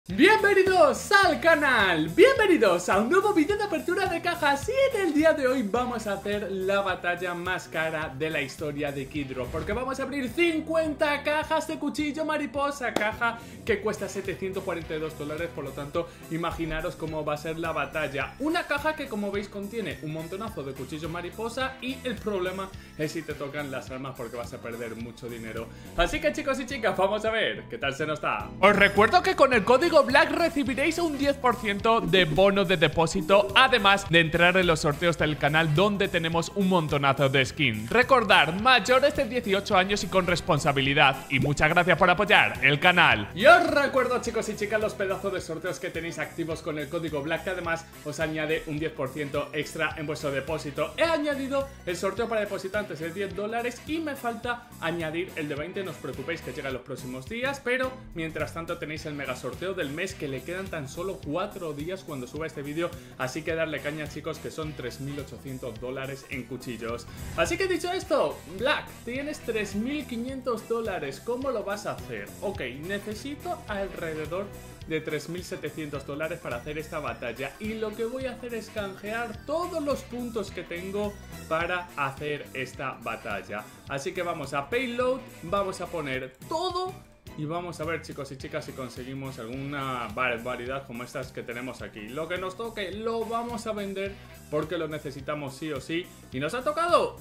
Bienvenidos al canal, bienvenidos a un nuevo vídeo de apertura de cajas. Y en el día de hoy vamos a hacer la batalla más cara de la historia de Kidro, porque vamos a abrir 50 cajas de cuchillo mariposa, caja que cuesta $742, por lo tanto imaginaros cómo va a ser la batalla. Una caja que, como veis, contiene un montonazo de cuchillo mariposa y el problema es si te tocan las armas, porque vas a perder mucho dinero. Así que, chicos y chicas, vamos a ver qué tal se nos da. Os recuerdo que con el código Black recibiréis un 10% de bono de depósito, además de entrar en los sorteos del canal, donde tenemos un montonazo de skin. Recordad, mayores de 18 años y con responsabilidad. Y muchas gracias por apoyar el canal. Y os recuerdo, chicos y chicas, los pedazos de sorteos que tenéis activos con el código Black, que además os añade un 10% extra en vuestro depósito. He añadido el sorteo para depositantes de $10 y me falta añadir el de 20. No os preocupéis, que llega en los próximos días, pero mientras tanto tenéis el mega sorteo del mes, que le quedan tan solo 4 días cuando suba este vídeo, así que darle caña, chicos, que son $3.800 en cuchillos. Así que, dicho esto, Black, tienes $3.500. ¿Cómo lo vas a hacer? Ok, necesito alrededor de $3.700 para hacer esta batalla, y lo que voy a hacer es canjear todos los puntos que tengo para hacer esta batalla. Así que vamos a Payload, vamos a poner todo y vamos a ver, chicos y chicas, si conseguimos alguna barbaridad como estas que tenemos aquí. Lo que nos toque lo vamos a vender porque lo necesitamos sí o sí. Y nos ha tocado...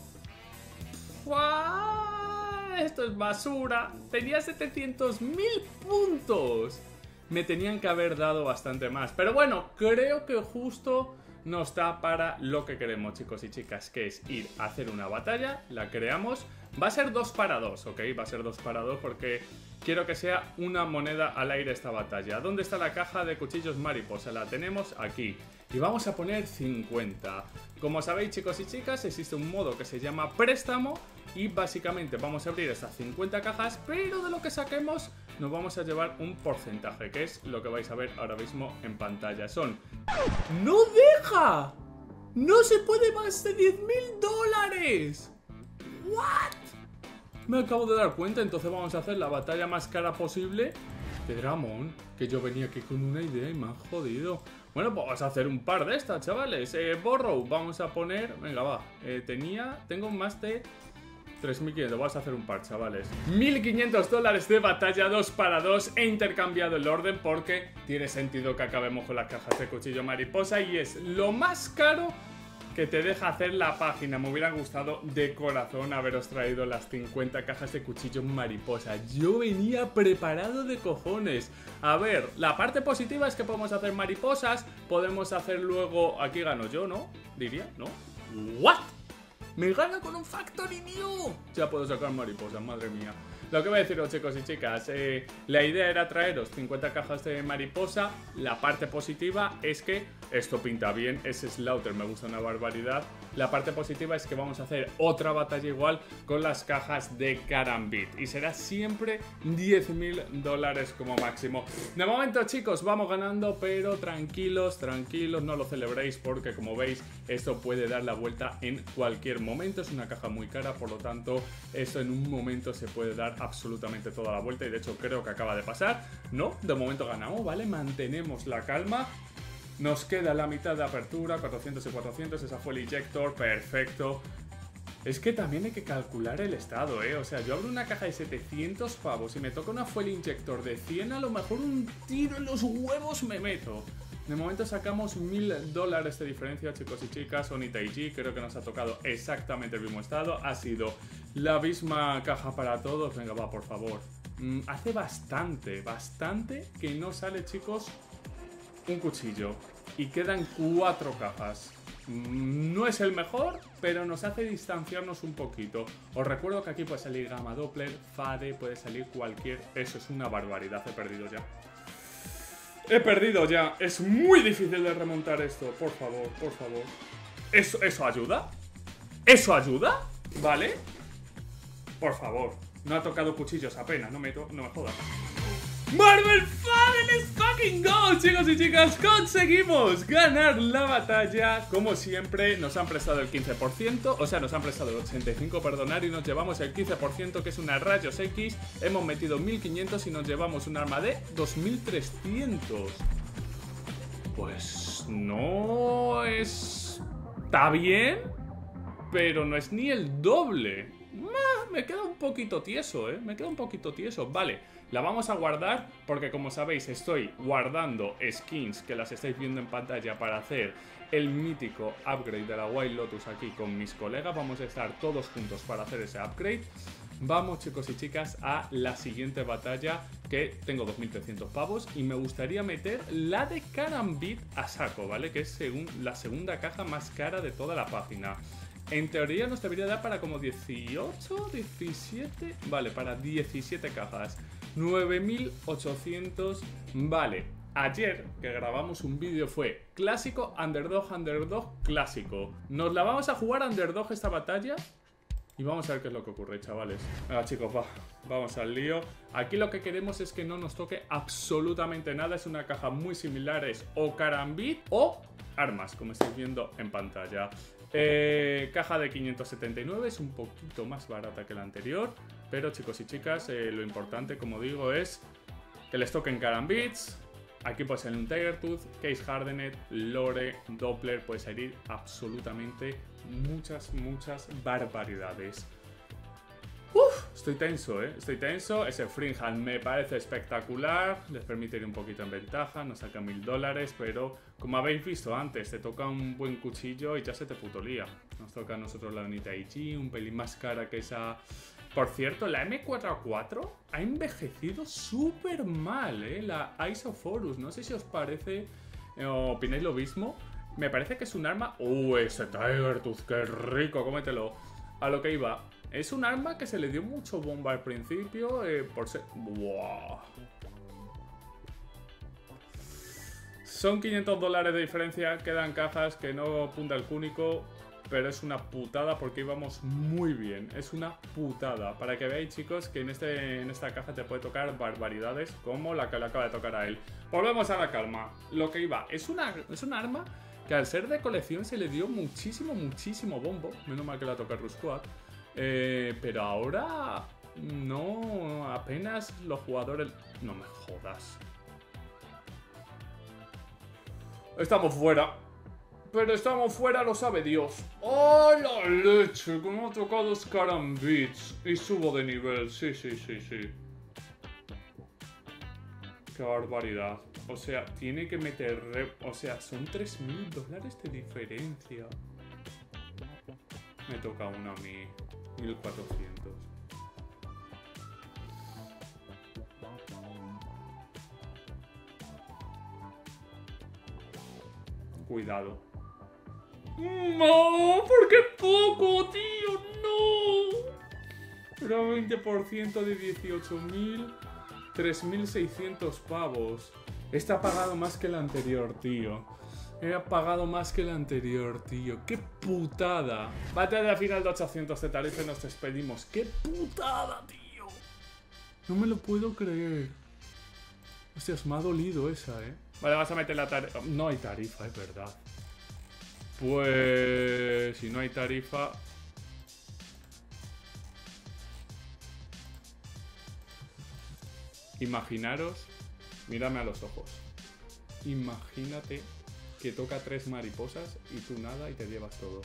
¡Uah! Esto es basura. Tenía 700.000 puntos. Me tenían que haber dado bastante más. Pero bueno, creo que justo nos da para lo que queremos, chicos y chicas, que es ir a hacer una batalla. La creamos. Va a ser 2 para 2, ¿ok? Va a ser 2 para 2 porque quiero que sea una moneda al aire esta batalla. ¿Dónde está la caja de cuchillos mariposa? La tenemos aquí. Y vamos a poner 50. Como sabéis, chicos y chicas, existe un modo que se llama préstamo. Y básicamente vamos a abrir estas 50 cajas, pero de lo que saquemos nos vamos a llevar un porcentaje, que es lo que vais a ver ahora mismo en pantalla. Son... ¡No deja! ¡No se puede más de $10.000! ¿What? Me acabo de dar cuenta. Entonces vamos a hacer la batalla más cara posible. ¡Qué dramón! Que yo venía aquí con una idea y me han jodido. Bueno, pues vamos a hacer un par de estas, chavales. Borrow, vamos a poner... Venga, va. Tengo más de 3.500, vamos a hacer un par, chavales. $1.500 de batalla 2 para 2. He intercambiado el orden porque tiene sentido que acabemos con las cajas de cuchillo mariposa y es lo más caro que te deja hacer la página. Me hubiera gustado de corazón haberos traído las 50 cajas de cuchillo mariposa. Yo venía preparado de cojones. A ver, la parte positiva es que podemos hacer mariposas. Podemos hacer luego... Aquí gano yo, ¿no? Diría, ¿no? ¿What? ¡Me gana con un Factory New! Ya puedo sacar mariposas, madre mía. Lo que voy a deciros, chicos y chicas, la idea era traeros 50 cajas de mariposa. La parte positiva es que esto pinta bien, ese Slaughter me gusta una barbaridad. La parte positiva es que vamos a hacer otra batalla igual con las cajas de Karambit y será siempre $10.000 como máximo. De momento, chicos, vamos ganando, pero tranquilos, tranquilos, no lo celebréis porque, como veis, esto puede dar la vuelta en cualquier momento. Es una caja muy cara, por lo tanto, esto en un momento se puede dar absolutamente toda la vuelta y de hecho creo que acaba de pasar. No, de momento ganamos, ¿vale? Mantenemos la calma. Nos queda la mitad de apertura, 400 y 400, esa fue el Ejector, perfecto. Es que también hay que calcular el estado, ¿eh? O sea, yo abro una caja de 700 pavos y me toca una Fuel Injector de 100, a lo mejor un tiro en los huevos me meto. De momento sacamos $1.000 de diferencia, chicos y chicas. Onita IG, creo que nos ha tocado exactamente el mismo estado. Ha sido la misma caja para todos. Venga, va, por favor. Hace bastante que no sale, chicos, un cuchillo. Y quedan 4 cajas. No es el mejor, pero nos hace distanciarnos un poquito. Os recuerdo que aquí puede salir Gamma Doppler, Fade, puede salir cualquier... Eso es una barbaridad, he perdido ya. He perdido ya. Es muy difícil de remontar esto. Por favor, por favor. ¿Eso ayuda? ¿Eso ayuda? ¿Vale? Por favor. No ha tocado cuchillos apenas. No me jodas. ¡Marvel Fan, let's fucking go, chicos y chicas, conseguimos ganar la batalla. Como siempre, nos han prestado el 15%, o sea, nos han prestado el 85%, perdonar, y nos llevamos el 15%, que es una rayos X. Hemos metido 1500 y nos llevamos un arma de 2300. Pues no es... Está bien, pero no es ni el doble. Me queda un poquito tieso, me queda un poquito tieso. Vale, la vamos a guardar porque, como sabéis, estoy guardando skins que las estáis viendo en pantalla para hacer el mítico upgrade de la White Lotus aquí con mis colegas. Vamos a estar todos juntos para hacer ese upgrade. Vamos, chicos y chicas, a la siguiente batalla, que tengo 2300 pavos y me gustaría meter la de Karambit a saco, ¿vale? Que es la segunda caja más cara de toda la página. En teoría nos debería dar para como 18, 17... Vale, para 17 cajas. 9800... Vale, ayer que grabamos un vídeo fue clásico, underdog, underdog, clásico. Nos la vamos a jugar underdog esta batalla y vamos a ver qué es lo que ocurre, chavales. Venga, chicos, vamos al lío. Aquí lo que queremos es que no nos toque absolutamente nada. Es una caja muy similar, es o Karambit o armas, como estáis viendo en pantalla. Caja de 579, es un poquito más barata que la anterior, pero chicos y chicas, lo importante, como digo, es que les toquen Karambits. Aquí puede salir un Tiger Tooth, Case Hardened, Lore, Doppler, puede salir absolutamente muchas barbaridades. Estoy tenso, estoy tenso. Ese Freehand me parece espectacular. Les permite ir un poquito en ventaja. Nos saca $1000, pero como habéis visto antes, te toca un buen cuchillo y ya se te putolía. Nos toca a nosotros la Unita IG, un pelín más cara que esa. Por cierto, la M4A4 ha envejecido súper mal, la Isophorus. No sé si os parece, opináis lo mismo. Me parece que es un arma... ese Tiger Tooth, qué rico, cómetelo. A lo que iba... Es un arma que se le dio mucho bomba al principio, por ser... ¡Wow! Son $500 de diferencia, quedan cajas que no apunta el cúnico, pero es una putada porque íbamos muy bien. Es una putada. Para que veáis, chicos, que en esta caja te puede tocar barbaridades como la que le acaba de tocar a él. Volvemos a la calma. Lo que iba, es un arma que al ser de colección se le dio muchísimo bombo. Menos mal que la toca Rusquad. Pero ahora no, apenas los jugadores... No me jodas. Estamos fuera. Pero estamos fuera, lo sabe Dios. ¡Oh, la leche! Como ha tocado Karambits. Y subo de nivel, sí. Qué barbaridad. O sea, tiene que meter... O sea, son $3000 de diferencia. Me toca una a mí. 1400. Cuidado. ¡No! ¿Por qué poco, tío? ¡No! Era 20% de 18.000. 3.600 pavos. Este ha pagado más que el anterior, tío. He pagado más que el anterior, tío. ¡Qué putada! Batalla final de 800 de tarifa y nos despedimos. ¡Qué putada, tío! No me lo puedo creer. Hostias, me ha dolido esa, Vale, vas a meter la tarifa. No hay tarifa, es verdad. Pues... si no hay tarifa... Imaginaros... Mírame a los ojos. Imagínate... que toca 3 mariposas y tú nada y te llevas todo.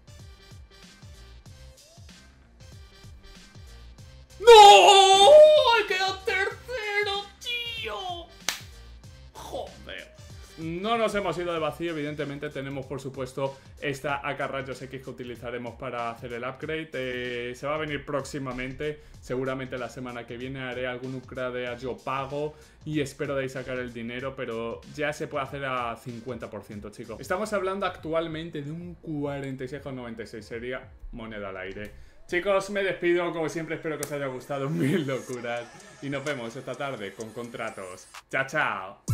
¡No! ¡He quedado tercero, tío! ¡Joder! No nos hemos ido de vacío, evidentemente tenemos por supuesto esta AK Rayos X que utilizaremos para hacer el upgrade. Se va a venir próximamente, seguramente la semana que viene haré algún upgrade a yo pago y espero de ahí sacar el dinero, pero ya se puede hacer a 50%, chicos. Estamos hablando actualmente de un 46,96, sería moneda al aire. Chicos, me despido, como siempre espero que os haya gustado mil locuras y nos vemos esta tarde con contratos. ¡Chao, chao!